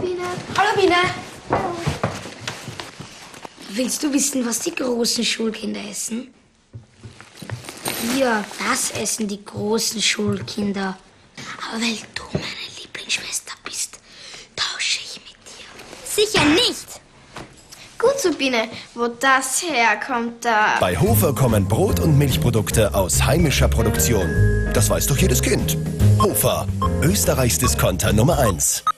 Biene. Hallo, Biene. Willst du wissen, was die großen Schulkinder essen? Ja, das essen die großen Schulkinder. Aber weil du meine Lieblingsschwester bist, tausche ich mit dir. Sicher nicht. Gut so, Biene. Wo das herkommt, da... Bei Hofer kommen Brot- und Milchprodukte aus heimischer Produktion. Das weiß doch jedes Kind. Hofer, Österreichs Discounter Nummer 1.